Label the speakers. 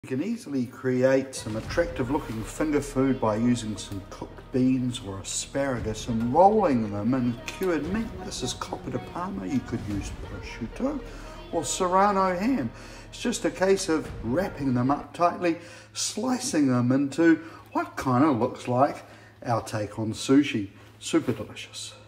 Speaker 1: You can easily create some attractive looking finger food by using some cooked beans or asparagus and rolling them in cured meat. This is coppa di Parma. You could use prosciutto or serrano ham. It's just a case of wrapping them up tightly, slicing them into what kind of looks like our take on sushi. Super delicious.